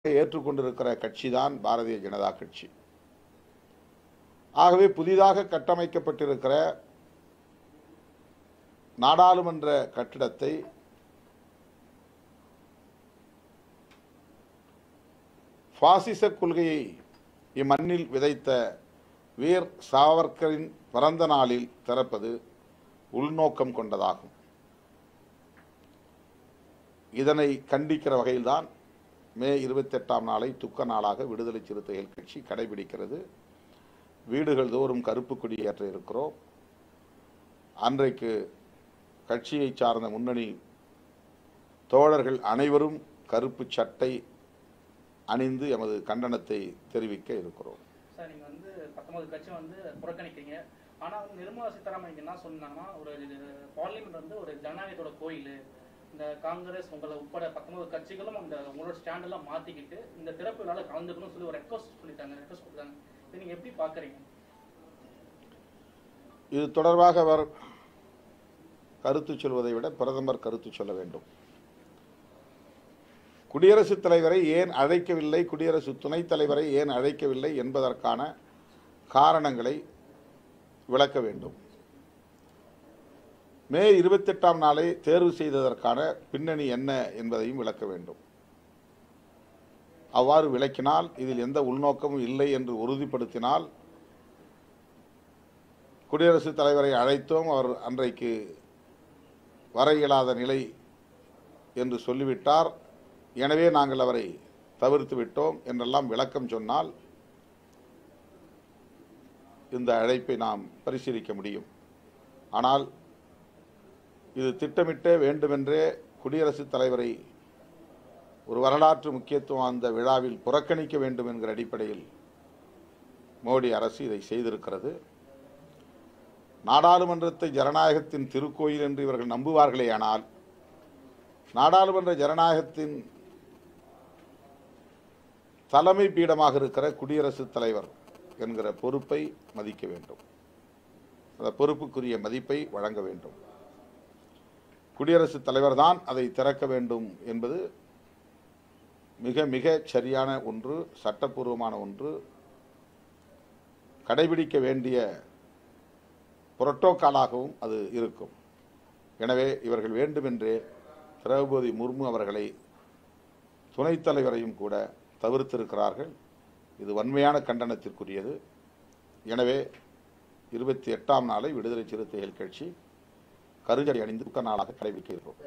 ஏற்றுக்கொண்டிருக்கிற கட்சிதான் பாரதிய ஜனதா கட்சி. ஆகவே புதிதாக கட்டமைக்கப்பட்டிருக்கிற நாடாளுமன்ற கட்டிடத்தை பாசிச கொள்கையை இம்மண்ணில் விதைத்த வீர் சாவர்கரின் பிறந்த நாளில் திறப்பது உள்நோக்கம் கொண்டதாகும். இதனை கண்டிக்கிற வகையில்தான் மே 28ஆம் நாளை துக்க நாளாக விடுதலை சிறுத்தைகள் கட்சி கடைபிடிக்கிறது. வீடுகள் தோறும் கருப்பு கொடி ஏற்ற இருக்கிறோம். அன்றைக்கு கட்சியை சார்ந்த முன்னணி தோழர்கள் அனைவரும் கருப்பு சட்டை அணிந்து எமது கண்டனத்தை தெரிவிக்க இருக்கிறோம். சார், நீங்க 19 கட்சி புறக்கணிக்கிறீங்க. ஆனா நிர்மலா சீதாராமன் என்ன சொன்னாங்கன்னா, ஒரு பார்லிமெண்ட் ஒரு ஜனநாயகத்தோட கோயில். இந்த காங்கிரஸ் உங்களை உட்பட 19 கட்சிகளும் அந்த உங்களோட ஸ்டாண்ட் எல்லாம் மாத்திக்கிட்டு இந்த திறப்பு விழால கலந்துக்கணும்னு சொல்லி ஒரு ரெக்வஸ்ட் கொடுத்தாங்க. இதை நீங்க எப்படி பாக்குறீங்க? இது தொடர்பாக அவர் கருத்து சொல்வதை விட பிரதமர் கருத்து சொல்ல வேண்டும். குடியரசுத் தலைவரை ஏன் அழைக்கவில்லை, குடியரசு துணைத் தலைவரை ஏன் அழைக்கவில்லை என்பதற்கான காரணங்களை விளக்க வேண்டும். மே 28ஆம் நாளை தேர்வு செய்ததற்கான பின்னணி என்ன என்பதையும் விளக்க வேண்டும். அவ்வாறு விளக்கினால், இதில் எந்த உள்நோக்கமும் இல்லை என்று உறுதிப்படுத்தினால், குடியரசுத் தலைவரை அழைத்தோம், அவர் அன்றைக்கு வர இயலாத நிலை என்று சொல்லிவிட்டார், எனவே நாங்கள் அவரை தவிர்த்து விட்டோம் என்றெல்லாம் விளக்கம் சொன்னால் இந்த அழைப்பை நாம் பரிசீலிக்க முடியும். ஆனால் இது திட்டமிட்டே வேண்டுமென்றே குடியரசுத் தலைவரை ஒரு வரலாற்று முக்கியத்துவம் வாய்ந்த விழாவில் புறக்கணிக்க வேண்டும் என்கிற அடிப்படையில் மோடி அரசு இதை செய்திருக்கிறது. நாடாளுமன்றத்தை ஜனநாயகத்தின் திருக்கோயில் என்று இவர்கள் நம்புவார்களேயானால், நாடாளுமன்ற ஜனநாயகத்தின் தலைமை பீடமாக இருக்கிற குடியரசுத் தலைவர் என்கிற பொறுப்பை மதிக்க வேண்டும். அந்த பொறுப்புக்குரிய மதிப்பை வழங்க வேண்டும். குடியரசுத் தலைவர் தான் அதை திறக்க வேண்டும் என்பது மிக மிக சரியான ஒன்று, சட்டப்பூர்வமான ஒன்று, கடைபிடிக்க வேண்டிய புரோட்டோகாலாகவும் அது இருக்கும். எனவே இவர்கள் வேண்டுமென்றே திரௌபதி முர்மு அவர்களை துணைத் தலைவரையும் கூட தவிர்த்திருக்கிறார்கள். இது வன்மையான கண்டனத்திற்குரியது. எனவே 28ஆம் நாளை விடுதலை சிறுத்தைகள் கட்சி கருஞ்சடை அணிந்து துக்க நாளாக கடைபிடிக்க இருக்கிறோம்.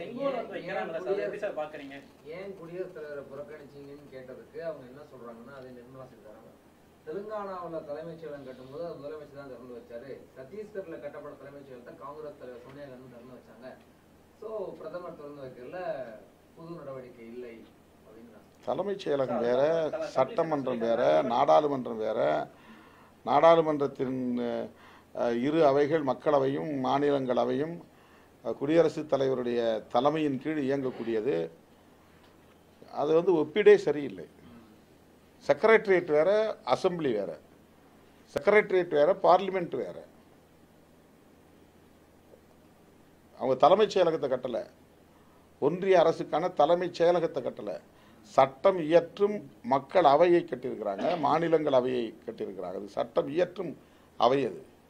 ஏன் குடியரசுத் தலைவரை புறக்கணிச்சீங்கன்னு கேட்டதுக்கு அவங்க என்ன சொல்றாங்கன்னா, அது நிர்மலா சீதாராமன் தெலுங்கானாவில் தலைமைச் செயலகம் கட்டும்போது அது முதலமைச்சர் தான் திறந்து வச்சாரு, சத்தீஸ்கர்ல கட்டப்பட்ட தலைமைச் செயலகத்தை காங்கிரஸ் தலைவர் சோனியா காந்தி திறந்து வச்சாங்க, ஸோ பிரதமர் திறந்து வைக்கல, புது நடவடிக்கை இல்லை அப்படின்னா. தலைமைச் செயலகம் வேற, சட்டமன்றம் வேற, நாடாளுமன்றம் வேற. நாடாளுமன்றத்தின் இரு அவைகள், மக்களவையும் மாநிலங்களவையும் குடியரசுத் தலைவருடைய தலைமையின் கீழ் இயங்கக்கூடியது. அது ஒப்பிடே சரியில்லை. செக்ரட்டரியேட் வேற, அசம்பிளி வேற. செக்ரட்டரியேட் வேற, பார்லிமெண்ட் வேற. அவங்க தலைமைச் செயலகத்தை கட்டல, ஒன்றிய அரசுக்கான தலைமைச் செயலகத்தை கட்டல, சட்டம் இயற்றும் மக்கள் அவையை கட்டியிருக்கிறாங்க, மாநிலங்கள் அவையை கட்டியிருக்கிறாங்க. அது சட்டம் இயற்றும் அவை.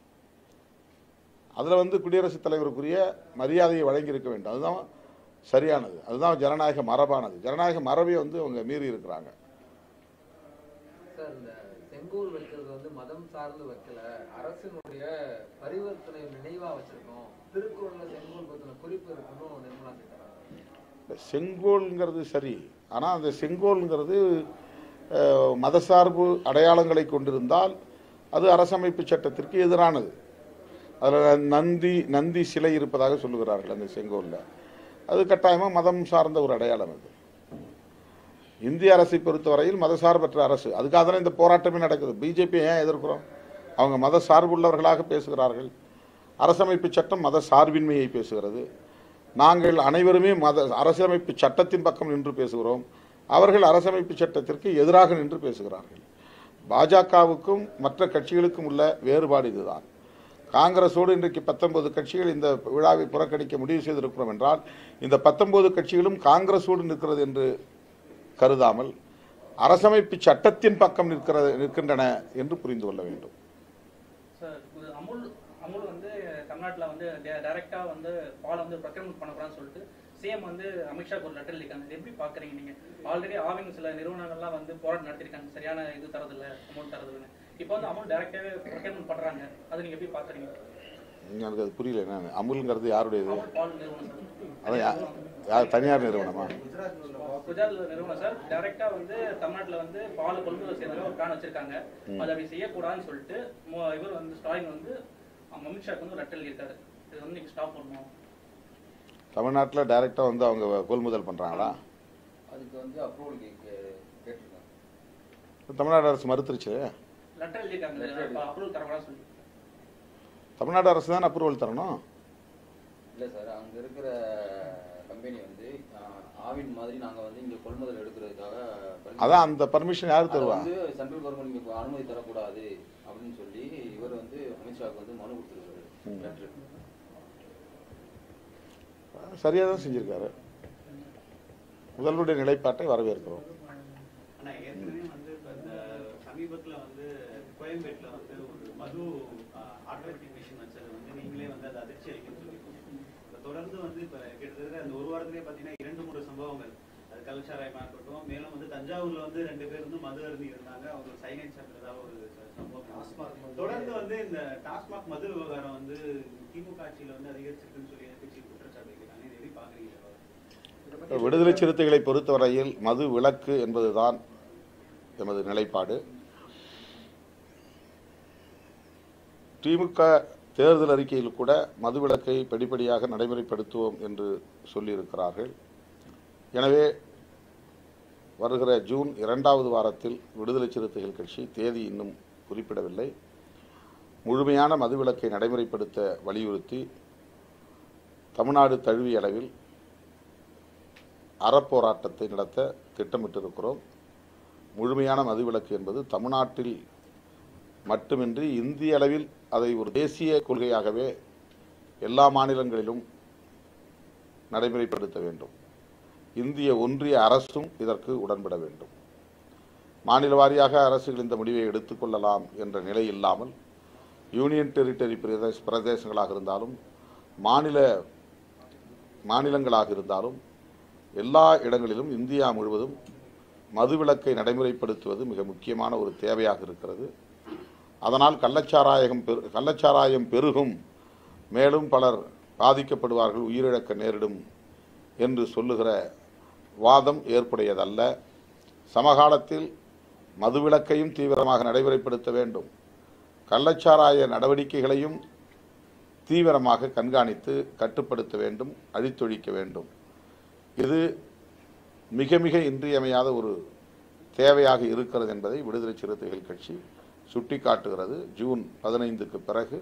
அதில் குடியரசுத் தலைவருக்குரிய மரியாதையை வழங்கியிருக்க வேண்டும். அதுதான் சரியானது, அதுதான் ஜனநாயக மரபானது. ஜனநாயக மரபை அவங்க மீறி இருக்கிறாங்க. சார், இந்த செங்கோல் வைக்கிறது மதம் சார்ந்து வைக்கல, அரசினுடைய பரிவர்த்தனை நினைவா வச்சிருக்கோம், திருக்குறள்ல செங்கோல் பத்தின குறிப்பு இருக்கணும் நிர்மலா சீதாராமன். செங்கோல்ங்கிறது சரி, ஆனால் அந்த செங்கோல்ங்கிறது மதசார்பு அடையாளங்களை கொண்டிருந்தால் அது அரசமைப்பு சட்டத்திற்கு எதிரானது. அதில் நந்தி சிலை இருப்பதாக சொல்லுகிறார்கள் அந்த செங்கோலில். அது கட்டாயமாக மதம் சார்ந்த ஒரு அடையாளம். அது இந்திய அரசை பொறுத்தவரையில் மதசார்பற்ற அரசு. அதுக்காக தானே இந்த போராட்டமே நடக்குது. பிஜேபி ஏன் எதிர்க்கிறோம்? அவங்க மத சார்புள்ளவர்களாக பேசுகிறார்கள். அரசமைப்பு சட்டம் மத சார்பின்மையை பேசுகிறது. நாங்கள் அனைவருமே அரசமைப்பு சட்டத்தின் பக்கம் நின்று பேசுகிறோம். அவர்கள் அரசமைப்பு சட்டத்திற்கு எதிராக நின்று பேசுகிறார்கள். பாஜகவுக்கும் மற்ற கட்சிகளுக்கும் உள்ள வேறுபாடு இதுதான். காங்கிரஸோடு இன்றைக்கு 19 கட்சிகள் இந்த விழாவை புறக்கணிக்க முடிவு செய்திருக்கிறோம் என்றால், இந்த 19 கட்சிகளும் காங்கிரஸோடு நிற்கிறது என்று கருதாமல் அரசமைப்பு சட்டத்தின் பக்கம் நிற்கின்றன என்று புரிந்து கொள்ள வேண்டும். சார் அமுல் வந்து தமிழ்நாட்டில் வந்து டைரக்டா வந்து பால் வந்து ப்ரொக்யூர்மெண்ட் பண்ணக்கூடாதுன்னு சொல்லிட்டு சிஎம் வந்து அமித்ஷாக்கு ஒரு லெட்டர் எழுதிருக்காங்க. எப்படி பாக்குறீங்க நீங்க? ஆல்ரெடி ஆவின் சில நிறுவனங்கள்லாம் வந்து போராட்டம் நடத்திருக்காங்க, சரியான இது தரதில்ல, அமௌண்ட் தரதில்லை. இப்போ வந்து அமௌண்ட் டைரக்டாவே ப்ரொக்யூர்மெண்ட் பண்றாங்க, அது நீங்க எப்படி பாக்குறீங்க? எனக்கு அது புரியல. என்ன அமுல்ங்கிறது யாருடையது? பால் நிறுவனம் அதான் யார்? தனியார் நிறுவனமா? குஜராத் நிறுவனம் சார். டைரக்டா வந்து தமிழ்நாட்டில் வந்து பால் கொள்முதல் செய்யறதுல ஒரு பிளான் வச்சிருக்காங்க. அதை அப்படி செய்யக்கூடாதுன்னு சொல்லிட்டு இவர் வந்து ஸ்டாலின் வந்து அமித்ஷாக்கு வந்து லெட்டர் எழுதியிருக்காரு, இது வந்து நீங்க ஸ்டாப் பண்ணணும். தமிழ்நாட்டில் டைரக்டா வந்து அவங்க கொள்முதல் பண்றாங்களா? அதுக்கு வந்து அப்ரூவல் கேட்டிருக்காங்க. தமிழ்நாடு அரசு மறுத்துருச்சு. லெட்டர் எழுதியிருக்காங்க அப்ரூவல் தரக்கூடாதுன்னு சொல்லி. தமிழ்நாடு அரசு தான் அப்ரூவல் தரணும். இல்லை சார், அங்கே இருக்கிற கம்பெனி வந்து ஆவின் மாதிரி நாங்கள் வந்து இங்கே கொள்முதல் எடுக்கிறதுக்காக அதான் அந்த பர்மிஷன் யாரு தருவா? வந்து சென்ட்ரல் கவர்மெண்ட் இங்கே அனுமதி தரக்கூடாது அப்படின்னு சொல்லி இவர் வந்து அமித்ஷாவுக்கு வந்து மனு கொடுத்துருக்காரு. சரியா தான் செஞ்சிருக்காரு. முதல்வருடைய நிலைப்பாட்டை வரவேற்கிறோம். சமீபத்தில் வந்து கோயம்பேட்டில் வந்து ஒரு மது ஆட்டோமேட்டிக் மிஷின் வச்சது வந்து நீங்களே வந்து அதை அதிர்ச்சி அளிக்குன்னு சொல்லியிருக்கோம். இப்போ தொடர்ந்து வந்து இப்போ கிட்டத்தட்ட அந்த ஒரு வாரத்திலே பார்த்தீங்கன்னா 2-3 சம்பவங்கள், அது கள்ளச்சாராயமாக இருக்கட்டும். மேலும் வந்து தஞ்சாவூர்ல வந்து 2 பேர் வந்து மது அருந்தி இருந்தாங்க, அவங்க சைனைட் சாப்பிட்டதா ஒரு சம்பவம். தொடர்ந்து வந்து இந்த டாஸ்மாக் மது விவகாரம் வந்து திமுக ஆட்சியில் வந்து அதிகரிச்சிருக்குன்னு சொல்லி எதிர்கட்சி குற்றச்சாட்டு வைக்கிறாங்க. இதை எப்படி பாக்குறீங்க? விடுதலை சிறுத்தைகளை பொறுத்தவரையில் மது விலக்கு என்பதுதான் எமது நிலைப்பாடு. திமுக தேர்தல் அறிக்கையில் கூட மதுவிலக்கை படிப்படியாக நடைமுறைப்படுத்துவோம் என்று சொல்லியிருக்கிறார்கள். எனவே வருகிற ஜூன் 2வது வாரத்தில் விடுதலை சிறுத்தைகள் கட்சி, தேதி இன்னும் குறிப்பிடவில்லை, முழுமையான மதுவிலக்கை நடைமுறைப்படுத்த வலியுறுத்தி தமிழ்நாடு தழுவிய அளவில் அறப்போராட்டத்தை நடத்த திட்டமிட்டிருக்கிறோம். முழுமையான மதுவிலக்கு என்பது தமிழ்நாட்டில் மட்டுமின்றி இந்திய அளவில் அதை ஒரு தேசிய கொள்கையாகவே எல்லா மாநிலங்களிலும் நடைமுறைப்படுத்த வேண்டும். இந்திய ஒன்றிய அரசும் இதற்கு உடன்பட வேண்டும். மாநில வாரியாக அரசுகள் இந்த முடிவை எடுத்துக்கொள்ளலாம் என்ற நிலை இல்லாமல் யூனியன் டெரிட்டரி பிரதேசங்களாக இருந்தாலும் மாநிலங்களாக இருந்தாலும் எல்லா இடங்களிலும் இந்தியா முழுவதும் மதுவிலக்கை நடைமுறைப்படுத்துவது மிக முக்கியமான ஒரு தேவையாக இருக்கிறது. அதனால் கள்ளச்சாராயம் பெருகும், மேலும் பலர் பாதிக்கப்படுவார்கள், உயிரிழக்க நேரிடும் என்று சொல்லுகிற வாதம் ஏற்புடையதல்ல. சமகாலத்தில் மதுவிலக்கையும் தீவிரமாக நடைமுறைப்படுத்த வேண்டும், கள்ளச்சாராய நடவடிக்கைகளையும் தீவிரமாக கண்காணித்து கட்டுப்படுத்த வேண்டும், அழித்தொழிக்க வேண்டும். இது மிக மிக இன்றியமையாத ஒரு தேவையாக இருக்கிறது என்பதை விடுதலை சிறுத்தைகள் கட்சி சுட்டிக்காட்டுகிறது. ஜூன் 15க்கு பிறகு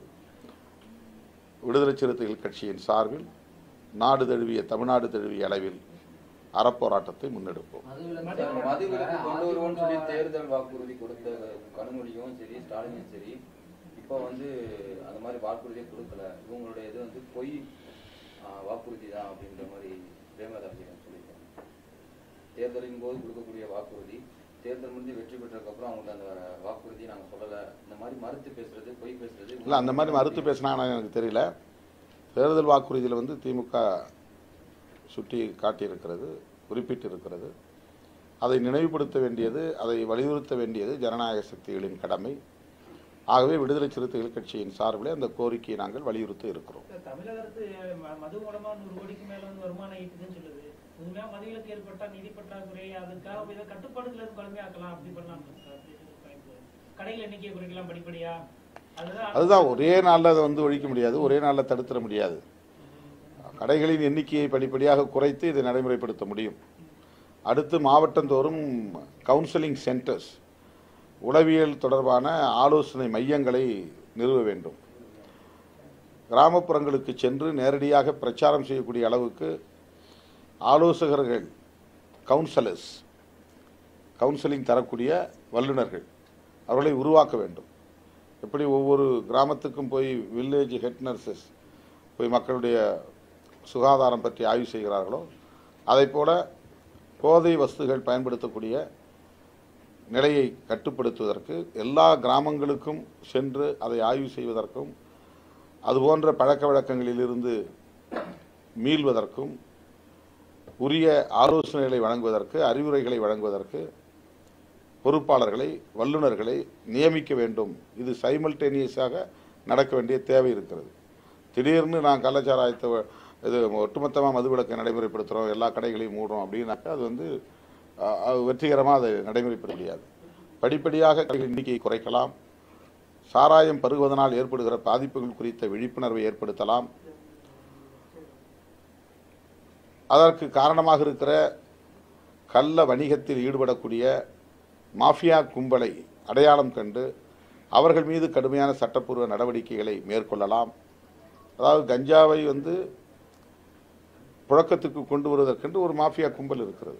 விடுதலை சிறுத்தைகள் கட்சியின் சார்பில் நாடு தழுவிய, தமிழ்நாடு தழுவிய அளவில் அறப்போராட்டத்தை முன்னெடுப்போம். மதுவிலக்கு கொண்டு வருவோம்னு சொல்லி தேர்தல் வாக்குறுதி கொடுத்த கனிமொழியும் சரி, ஸ்டாலினும் சரி, இப்போ வந்து அந்த மாதிரி வாக்குறுதியை கொடுக்கல. இவங்களுடைய இது வந்து பொய் வாக்குறுதி தான் அப்படின்ற மாதிரி பிரேமலதா சொல்லியிருக்காங்க. தேர்தலின் போது கொடுக்கக்கூடிய வாக்குறுதி, தேர்தல் முடிஞ்சு வெற்றி பெற்றதுக்கப்புறம் அவங்களுக்கு அந்த வாக்குறுதி நாங்கள் சொல்லலை, இந்த மாதிரி மறுத்து பேசுறது, பொய் பேசுறது. இல்லை, அந்த மாதிரி மறுத்து பேசினாங்கன்னா எனக்கு தெரியல. தேர்தல் வாக்குறுதியில் வந்து திமுக சுட்டி காட்டியிருக்கிறது, குறிப்பிட்டிருக்கிறது. அதை நினைவுபடுத்த வேண்டியது, அதை வலியுறுத்த வேண்டியது ஜனநாயக சக்திகளின் கடமை. ஆகவே விடுதலை சிறுத்தைகள் கட்சியின் சார்பிலே அந்த கோரிக்கையை நாங்கள் வலியுறுத்த இருக்கிறோம். தமிழகத்து மது மூலமா 100 கோடிக்கு மேல வந்து வருமானம் ஈட்டுதுன்னு சொல்லுது. உண்மையா மதுவிலக்கு ஏற்பட்டா நிதி பற்றாக்குறை, அதுக்காக இதை கட்டுப்பாடுகள் எதுவும் கடுமையாக்கலாம், அப்படி பண்ணலாம். கடைகள் எண்ணிக்கையை குறைக்கலாம் படிப்படியா. அதுதான் ஒரே நாளில் அதை வந்து ஒழிக்க முடியாது, ஒரே நாளில் தடுத்துட முடியாது. கடைகளின் எண்ணிக்கையை படிப்படியாக குறைத்து இதை நடைமுறைப்படுத்த முடியும். அடுத்து மாவட்டந்தோறும் கவுன்சிலிங் சென்டர்ஸ், உளவியல் தொடர்பான ஆலோசனை மையங்களை நிறுவ வேண்டும். கிராமப்புறங்களுக்கு சென்று நேரடியாக பிரச்சாரம் செய்யக்கூடிய அளவுக்கு ஆலோசகர்கள், கவுன்சிலிங் தரக்கூடிய வல்லுநர்கள், அவர்களை உருவாக்க வேண்டும். எப்படி ஒவ்வொரு கிராமத்துக்கும் போய் வில்லேஜ் ஹெட் நர்சஸ் போய் மக்களுடைய சுகாதாரம் பற்றி ஆய்வு செய்கிறார்களோ, அதை போல போதை வஸ்துகள் பயன்படுத்தக்கூடிய நிலையை கட்டுப்படுத்துவதற்கு, எல்லா கிராமங்களுக்கும் சென்று அதை ஆய்வு செய்வதற்கும், அதுபோன்ற பழக்க வழக்கங்களிலிருந்து மீள்வதற்கும், உரிய ஆலோசனைகளை வழங்குவதற்கு, அறிவுரைகளை வழங்குவதற்கு பொறுப்பாளர்களை, வல்லுநர்களை நியமிக்க வேண்டும். இது சைமல்டேனியஸாக நடக்க வேண்டிய தேவை இருக்கிறது. திடீர்னு நான் கள்ளச்சாராயத்தை இது ஒட்டுமொத்தமாக மதுவிலக்கை நடைமுறைப்படுத்துகிறோம், எல்லா கடைகளையும் மூடுறோம் அப்படின்னாக்கா அது வந்து வெற்றிகரமாக அதை நடைமுறைப்படுத்த முடியாது. படிப்படியாக கடைகளின் எண்ணிக்கையை குறைக்கலாம், சாராயம் பருகுவதனால் ஏற்படுகிற பாதிப்புகள் குறித்த விழிப்புணர்வை ஏற்படுத்தலாம். அதற்கு காரணமாக இருக்கிற கள்ள வணிகத்தில் ஈடுபடக்கூடிய மாஃபியா கும்பலை அடையாளம் கண்டு அவர்கள் மீது கடுமையான சட்டப்பூர்வ நடவடிக்கைகளை மேற்கொள்ளலாம். அதாவது கஞ்சாவை வந்து புழக்கத்துக்கு கொண்டு வருவதற்கென்று ஒரு மாஃபியா கும்பல் இருக்கிறது.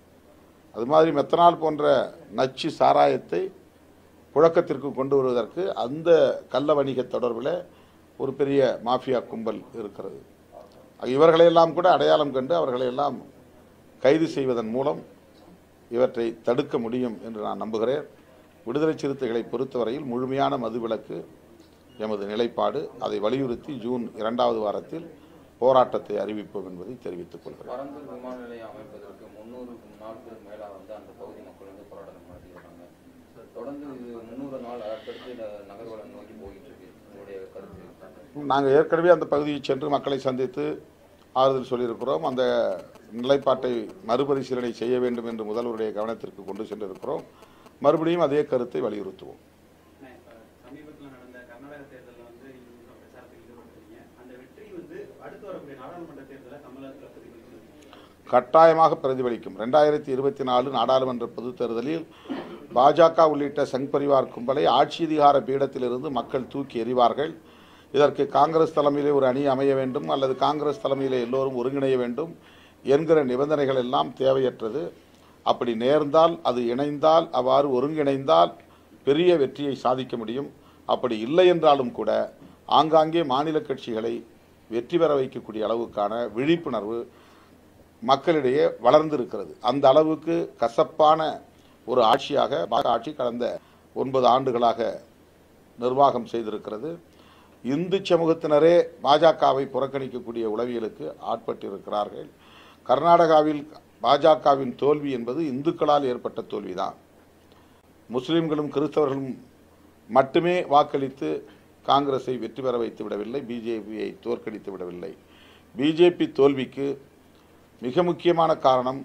அது மாதிரி மெத்தனால் போன்ற நச்சு சாராயத்தை புழக்கத்திற்கு கொண்டு வருவதற்கு அந்த கள்ள வணிக தொடர்பில் ஒரு பெரிய மாஃபியா கும்பல் இருக்கிறது. இவர்களையெல்லாம் கூட அடையாளம் கண்டு அவர்களையெல்லாம் கைது செய்வதன் மூலம் இவற்றை தடுக்க முடியும் என்று நான் நம்புகிறேன். விடுதலை சிறுத்தைகளை பொறுத்தவரையில் முழுமையான மதுவிலக்கு எமது நிலைப்பாடு. அதை வலியுறுத்தி ஜூன் 2வது வாரத்தில் போராட்டத்தை அறிவிப்போம் என்பதை தெரிவித்துக் கொள்கிறேன். பரந்தூர் விமான நிலையம் அமைப்பதற்கு 300 நாட்கள் மேலா வந்து அந்த பகுதி மக்கள் வந்து போராட்டம் நடத்திடுறாங்க. தொடர்ந்து இது 300 நாள் அடுத்தடுத்து நகர்வலம் நோக்கி போயிட்டு இருக்கு. உங்களுடைய கருத்து? நாங்கள் ஏற்கனவே அந்த பகுதியை சென்று மக்களை சந்தித்து ஆறுதல் சொல்லியிருக்கிறோம். அந்த நிலைப்பாட்டை மறுபரிசீலனை செய்ய வேண்டும் என்று முதல்வருடைய கவனத்திற்கு கொண்டு சென்றிருக்கிறோம். மறுபடியும் அதே கருத்தை வலியுறுத்துவோம். சமீபத்தில் நடந்த கர்நாடக தேர்தலில் வந்து நீங்கள் பிரச்சாரத்தில் ஈடுபட்டிருக்கீங்க. அந்த வெற்றி வந்து அடுத்து வரக்கூடிய நாடாளுமன்ற தேர்தலில் தமிழகத்தில் பிரதிபலிக்கும், கட்டாயமாக பிரதிபலிக்கும். 2024 நாடாளுமன்ற பொதுத் தேர்தலில் பாஜக உள்ளிட்ட சங் பரிவார் கும்பலை ஆட்சி அதிகார பீடத்திலிருந்து மக்கள் தூக்கி எறிவார்கள். இதற்கு காங்கிரஸ் தலைமையிலே ஒரு அணி அமைய வேண்டும், அல்லது காங்கிரஸ் தலைமையிலே எல்லோரும் ஒருங்கிணைய வேண்டும் என்கிற நிபந்தனைகள் எல்லாம் தேவையற்றது. அப்படி நேர்ந்தால், அது இணைந்தால், அவ்வாறு ஒருங்கிணைந்தால் பெரிய வெற்றியை சாதிக்க முடியும். அப்படி இல்லை என்றாலும் கூட ஆங்காங்கே மாநில கட்சிகளை வெற்றி பெற வைக்கக்கூடிய அளவுக்கான விழிப்புணர்வு மக்களிடையே வளர்ந்திருக்கிறது. அந்த அளவுக்கு கசப்பான ஒரு ஆட்சியாக ஆட்சி கடந்த 9 ஆண்டுகளாக நிர்வாகம் செய்திருக்கிறது. இந்து சமூகத்தினரே பாஜகவை புறக்கணிக்கக்கூடிய உளவியலுக்கு ஆட்பட்டிருக்கிறார்கள். கர்நாடகாவில் பாஜகவின் தோல்வி என்பது இந்துக்களால் ஏற்பட்ட தோல்விதான். முஸ்லிம்களும் கிறிஸ்தவர்களும் மட்டுமே வாக்களித்து காங்கிரஸை வெற்றி பெற வைத்து விடவில்லை, பிஜேபியை தோற்கடித்து விடவில்லை. பிஜேபி தோல்விக்கு மிக முக்கியமான காரணம்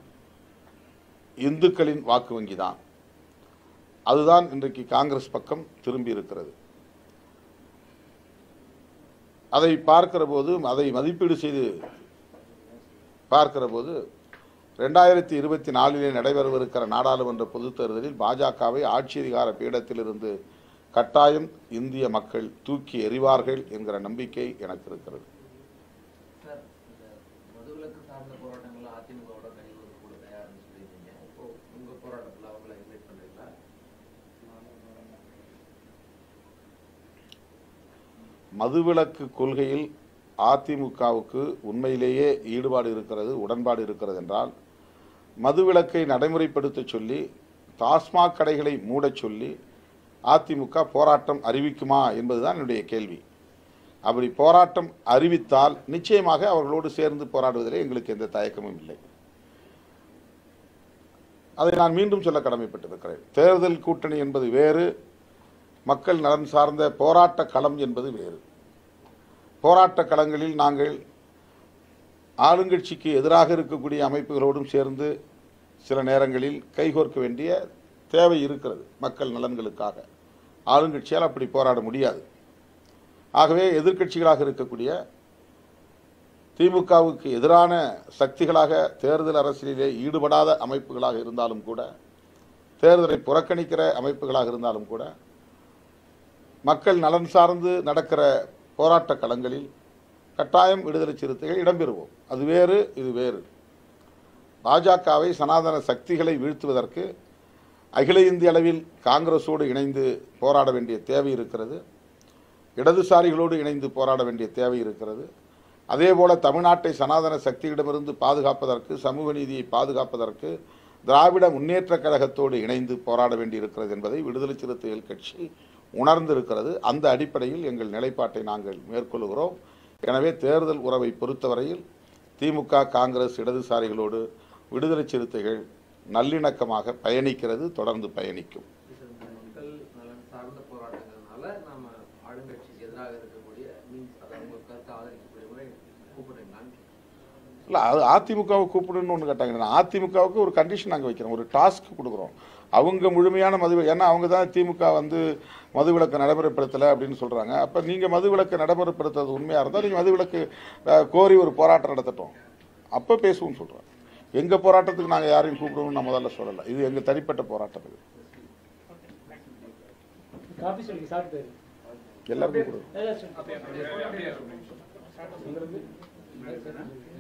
இந்துக்களின் வாக்கு வங்கி தான். அதுதான் இன்றைக்கு காங்கிரஸ் பக்கம் திரும்பி இருக்கிறது. அதை பார்க்கிற போது, அதை மதிப்பீடு செய்து பார்க்கிற போது 2024 நடைபெறவிருக்கிற நாடாளுமன்ற பொதுத் தேர்தலில் பாஜகவை ஆட்சி அதிகார பீடத்திலிருந்து கட்டாயம் இந்திய மக்கள் தூக்கி எறிவார்கள் என்கிற நம்பிக்கை எனக்கு இருக்கிறது. மதுவிலக்கு சார்ந்த போராட்டங்கள் அதிமுகவோட கழிவு கூட தயார்னு சொல்லியிருந்தீங்க. இப்போ உங்க போராட்டத்தில் அவங்களை இன்வைட் பண்றீங்களா? மதுவிலக்கு கொள்கையில் அதிமுகவுக்கு உண்மையிலேயே ஈடுபாடு இருக்கிறது, உடன்பாடு இருக்கிறது என்றால் மதுவிலக்கை நடைமுறைப்படுத்த சொல்லி, டாஸ்மாக் கடைகளை மூடச் சொல்லி அதிமுக போராட்டம் அறிவிக்குமா என்பதுதான் என்னுடைய கேள்வி. அப்படி போராட்டம் அறிவித்தால் நிச்சயமாக அவர்களோடு சேர்ந்து போராடுவதிலே எங்களுக்கு எந்த தயக்கமும் இல்லை. அதை நான் மீண்டும் சொல்ல கடமைப்பட்டிருக்கிறேன். தேர்தல் கூட்டணி என்பது வேறு, மக்கள் நலன் சார்ந்த போராட்ட களம் என்பது வேறு. போராட்ட களங்களில் நாங்கள் ஆளுங்கட்சிக்கு எதிராக இருக்கக்கூடிய அமைப்புகளோடும் சேர்ந்து சில நேரங்களில் கைகோர்க்க வேண்டிய தேவை இருக்கிறது. மக்கள் நலன்களுக்காக ஆளுங்கட்சியால் அப்படி போராட முடியாது. ஆகவே எதிர்க்கட்சிகளாக இருக்கக்கூடிய திமுகவுக்கு எதிரான சக்திகளாக தேர்தல் அரசியலிலே ஈடுபடாத அமைப்புகளாக இருந்தாலும் கூட, தேர்தலை புறக்கணிக்கிற அமைப்புகளாக இருந்தாலும் கூட, மக்கள் நலன் சார்ந்து நடக்கிற போராட்ட களங்களில் கட்டாயம் விடுதலை சிறுத்தைகள் இடம்பெறுவோம். அது வேறு, இது வேறு. பாஜகவை, சனாதன சக்திகளை வீழ்த்துவதற்கு அகில இந்திய அளவில் காங்கிரஸோடு இணைந்து போராட வேண்டிய தேவை இருக்கிறது. இடதுசாரிகளோடு இணைந்து போராட வேண்டிய தேவை இருக்கிறது. அதேபோல தமிழ்நாட்டை சனாதன சக்தியிடமிருந்து பாதுகாப்பதற்கு, சமூக நீதியை பாதுகாப்பதற்கு, திராவிட முன்னேற்றக் கழகத்தோடு இணைந்து போராட வேண்டியிருக்கிறது என்பதை விடுதலை சிறுத்தைகள் கட்சி உணர்ந்திருக்கிறது. அந்த அடிப்படையில் எங்கள் நிலைப்பாட்டை நாங்கள் மேற்கொள்கிறோம். எனவே தேர்தல் உறவை பொறுத்தவரையில் திமுக, காங்கிரஸ், இடதுசாரிகளோடு விடுதலை சிறுத்தைகள் நல்லிணக்கமாக பயணிக்கிறது, தொடர்ந்து பயணிக்கும். மக்கள் நலன் சார்ந்த போராட்டங்கள்னால நாம ஆளுங்கட்சிக்கு எதிராக இருக்கக்கூடிய கருத்தை ஆதரிக்கக்கூடிய முறை கூப்பிடுறீங்களான்னு. இல்லை, அது அதிமுகவை கூப்பிடுன்னு ஒன்று கேட்டாங்க. அதிமுகவுக்கு ஒரு கண்டிஷன் நாங்கள் வைக்கிறோம், ஒரு டாஸ்க் கொடுக்குறோம். அவங்க முழுமையான ஏன்னா அவங்க தான் திமுக வந்து மதுவிலக்கு நடைமுறைப்படுத்தலை அப்படின்னு சொல்கிறாங்க. அப்போ நீங்கள் மதுவிலக்கு நடைமுறைப்படுத்துறது உண்மையாக இருந்தால் நீங்கள் மதுவிலக்கு கோரி ஒரு போராட்டம் நடத்தட்டும், அப்போ பேசுவோம்னு சொல்கிறோம். எங்கள் போராட்டத்துக்கு நாங்கள் யாரையும் கூப்பிடுவோம்னு நான் முதல்ல சொல்லலை. இது எங்கள் தனிப்பட்ட போராட்டம். இது எல்லாருக்கும் கொடுக்கும்.